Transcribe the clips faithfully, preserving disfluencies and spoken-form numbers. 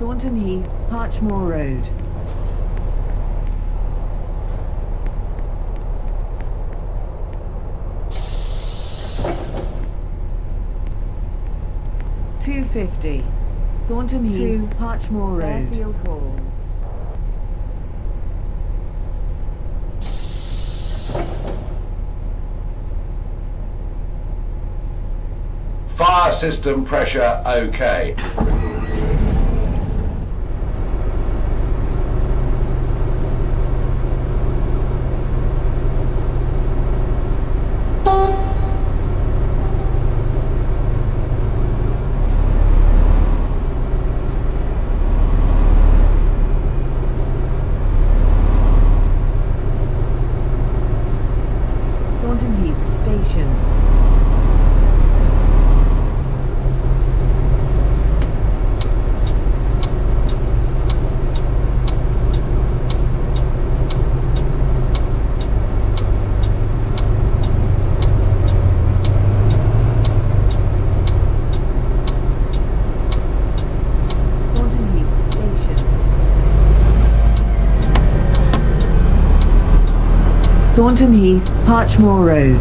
Thornton Heath, Parchmore Road. two fifty. Thornton Heath, two, Parchmore Road. Fairfield Halls. Fire system pressure okay. Thornton Heath Station. Thornton Heath, Parchmore Road.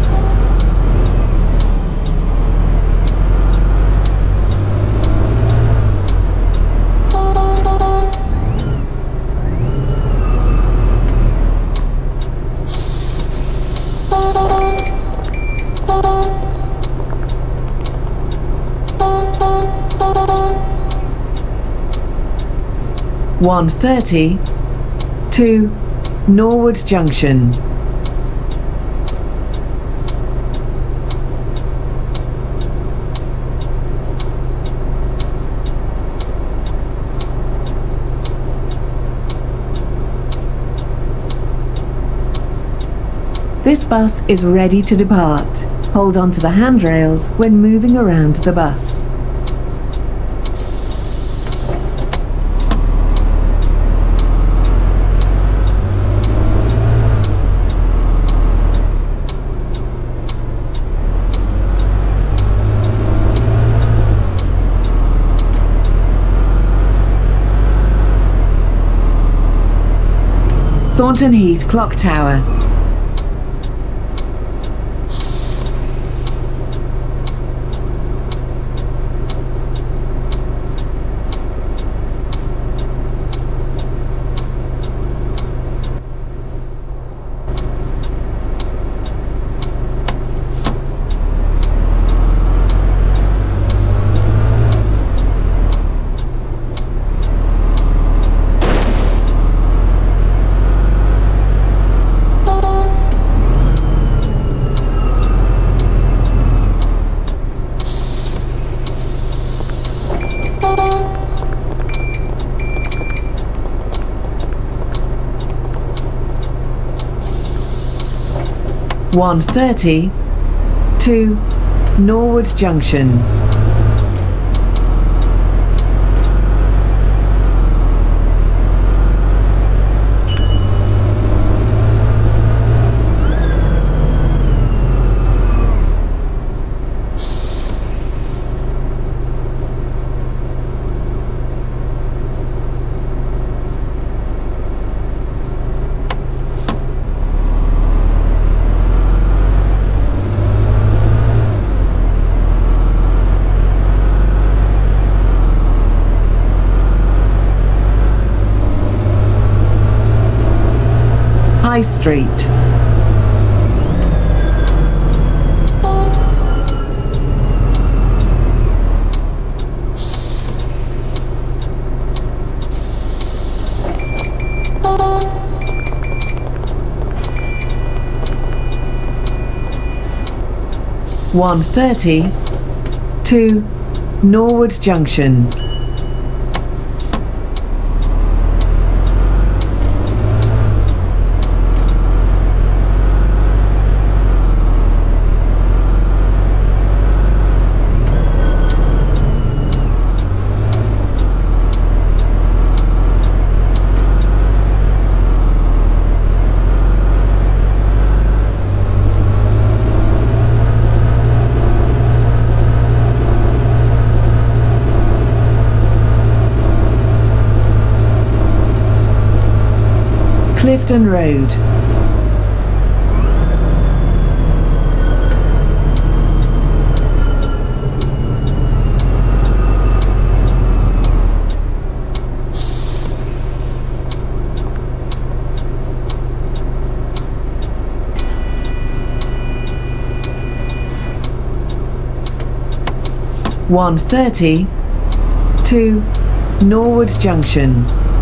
one thirty to Norwood Junction. This bus is ready to depart. Hold on to the handrails when moving around the bus. Thornton Heath Clock Tower. one thirty to Norwood Junction. High Street. one thirty to Norwood Junction. Clifton Road. one thirty to Norwood Junction.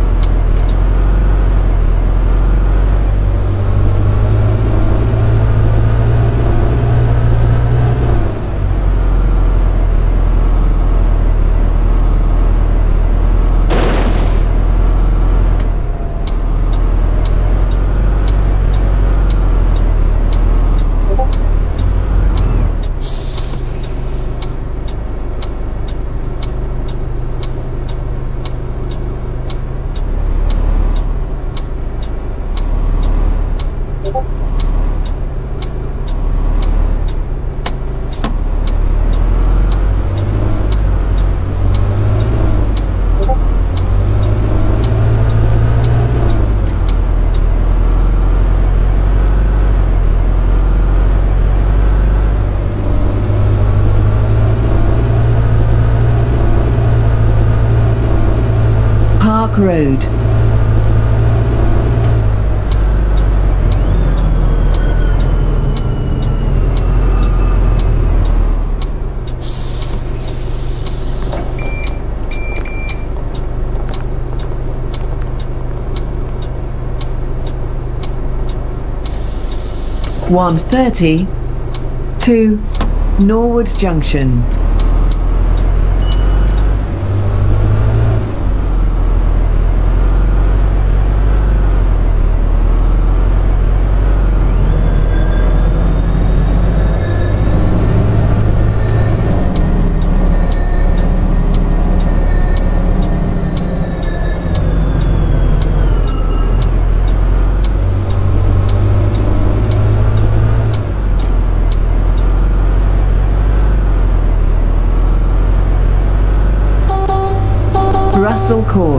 Park Road. one thirty to Norwood Junction. Russell Court.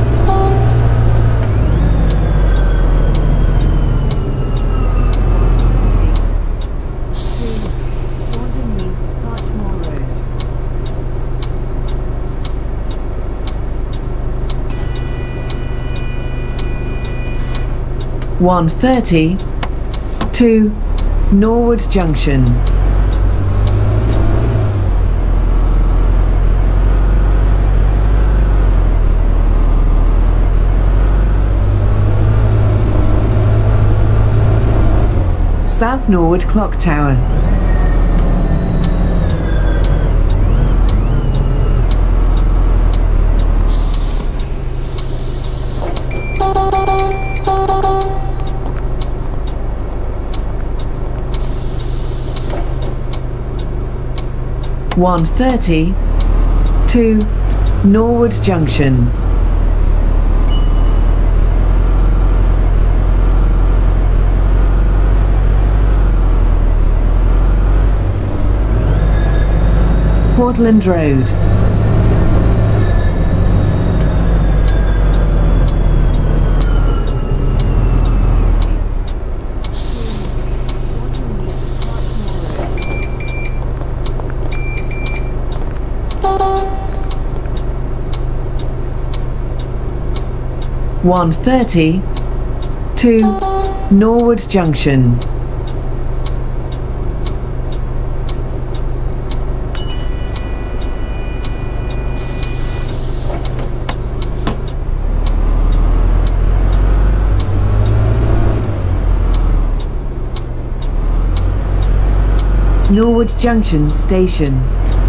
Parchmore Road. one thirty to Norwood Junction. South Norwood Clock Tower. one thirty to Norwood Junction. Portland Road. one thirty to Norwood Junction. Norwood Junction Station.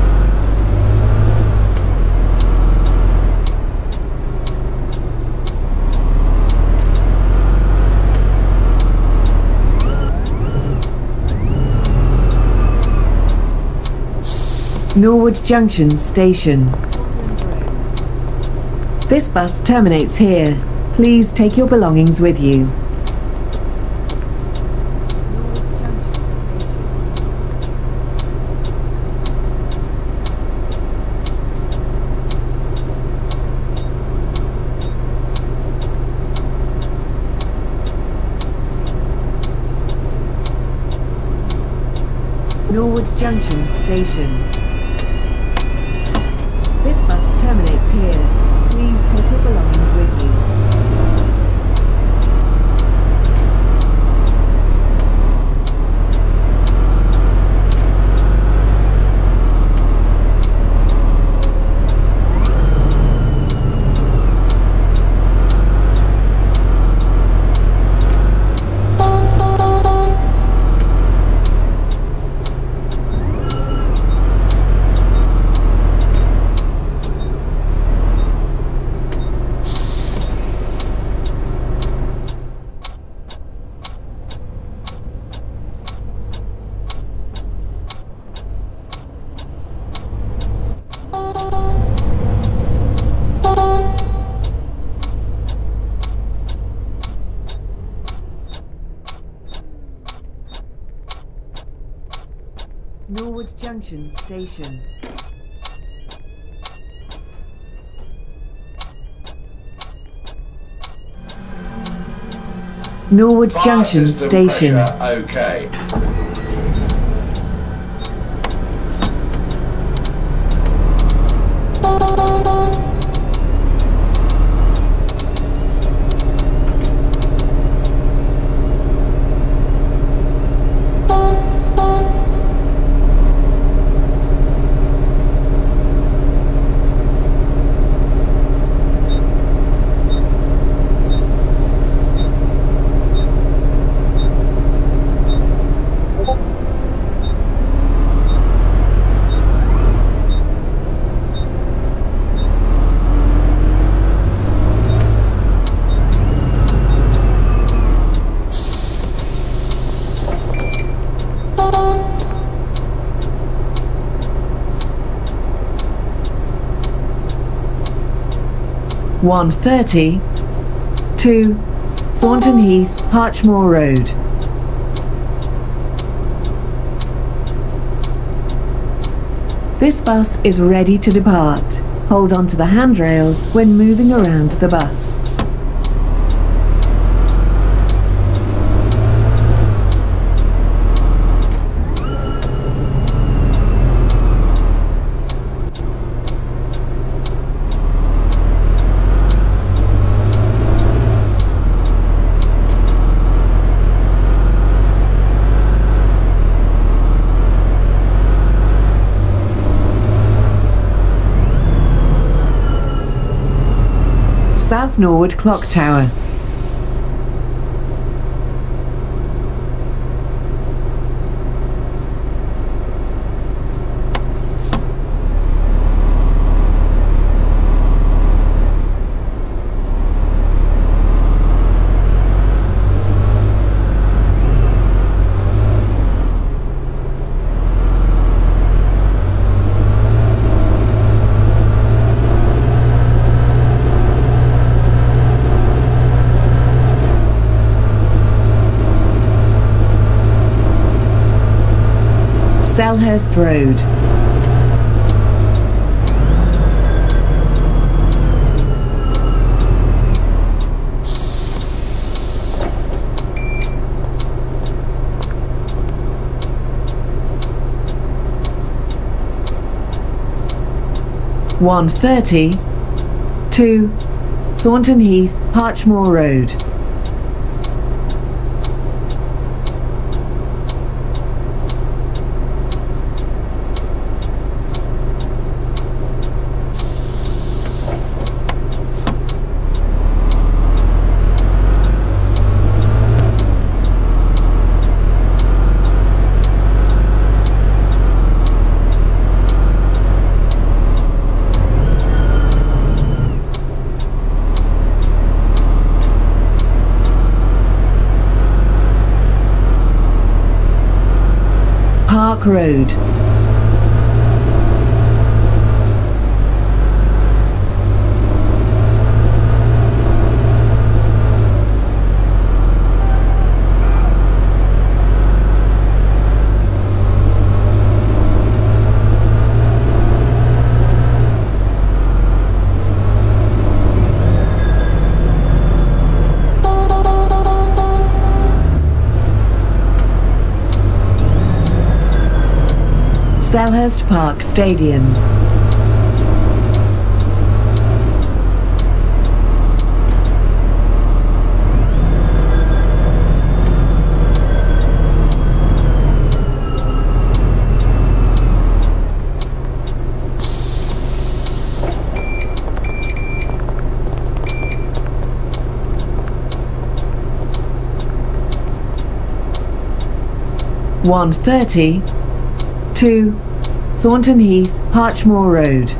Norwood Junction Station. This bus terminates here. Please take your belongings with you. Norwood Junction Station. This bus terminates here. Please take your belongings with you. Norwood Junction Station. Norwood Fire Junction system Station. Pressure, okay. one thirty to Thornton Heath, Parchmore Road. This bus is ready to depart. Hold on to the handrails when moving around the bus. South Norwood Clock Tower. Selhurst Road. one thirty to Thornton Heath, Parchmore Road. Park Road. Selhurst Park Stadium. one thirty to Thornton Heath, Parchmore Road.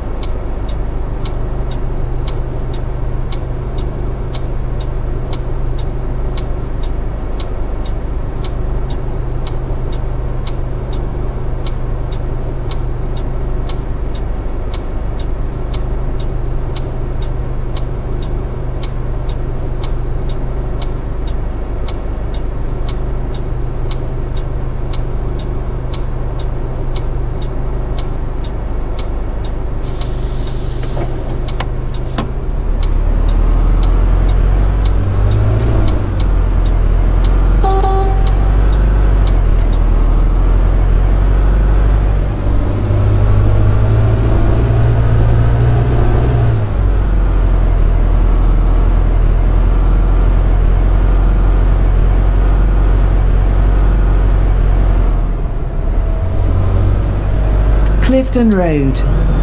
Clifton Road.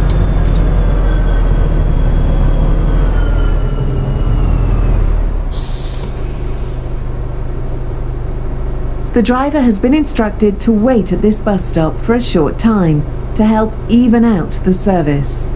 The driver has been instructed to wait at this bus stop for a short time to help even out the service.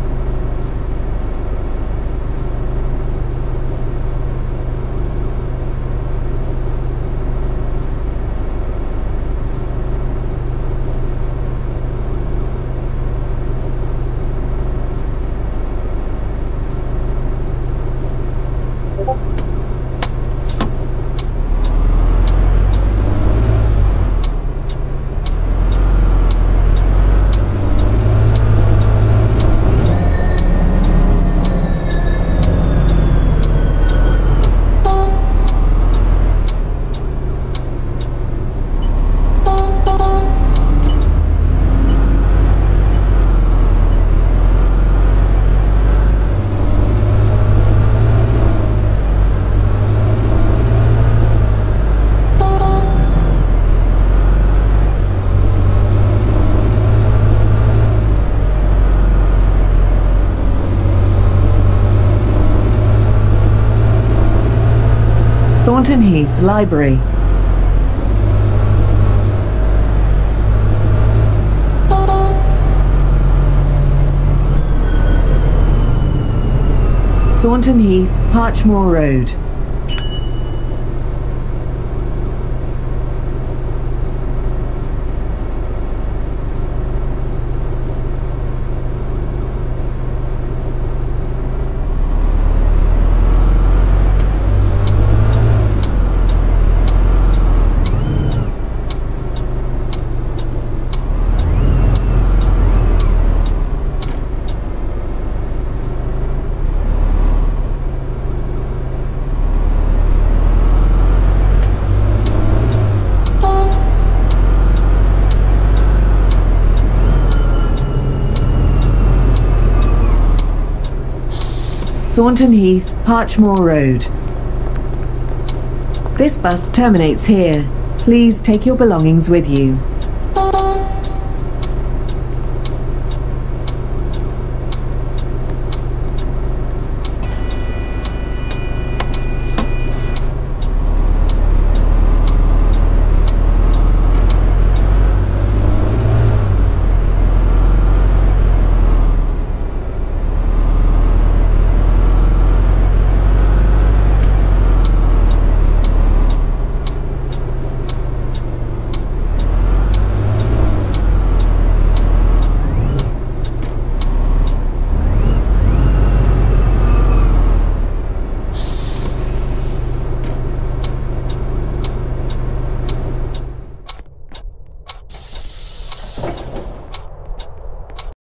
Thornton Heath Library. Thornton Heath, Parchmore Road. Thornton Heath, Parchmore Road. This bus terminates here. Please take your belongings with you.